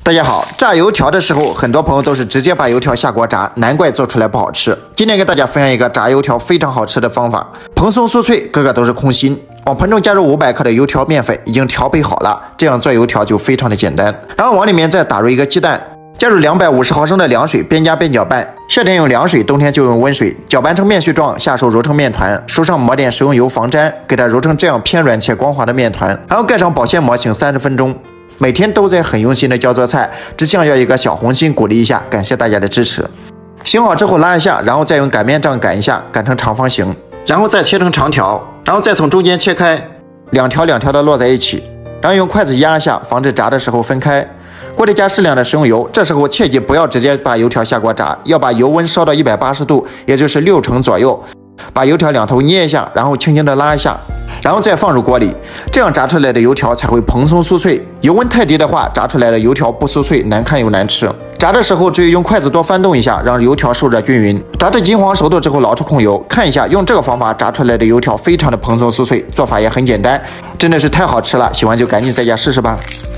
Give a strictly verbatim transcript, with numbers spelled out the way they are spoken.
大家好，炸油条的时候，很多朋友都是直接把油条下锅炸，难怪做出来不好吃。今天给大家分享一个炸油条非常好吃的方法，蓬松酥脆，个个都是空心。往盆中加入五百克的油条面粉，已经调配好了，这样做油条就非常的简单。然后往里面再打入一个鸡蛋，加入两百五十毫升的凉水，边加边搅拌。夏天用凉水，冬天就用温水，搅拌成面絮状，下手揉成面团，手上抹点食用油防粘，给它揉成这样偏软且光滑的面团，然后盖上保鲜膜，醒三十分钟。每天都在很用心的教做菜，只想要一个小红心鼓励一下，感谢大家的支持。醒好之后拉一下，然后再用擀面杖擀一下，擀成长方形，然后再切成长条，然后再从中间切开，两条两条的摞在一起，然后用筷子压一下，防止炸的时候分开。锅里加适量的食用油，这时候切记不要直接把油条下锅炸，要把油温烧到一百八十度，也就是六成左右。把油条两头捏一下，然后轻轻的拉一下，然后再放入锅里，这样炸出来的油条才会蓬松酥脆。油温太低的话，炸出来的油条不酥脆，难看又难吃。炸的时候注意用筷子多翻动一下，让油条受热均匀。炸至金黄熟透之后捞出控油，看一下，用这个方法炸出来的油条非常的蓬松酥脆，做法也很简单，真的是太好吃了，喜欢就赶紧在家试试吧。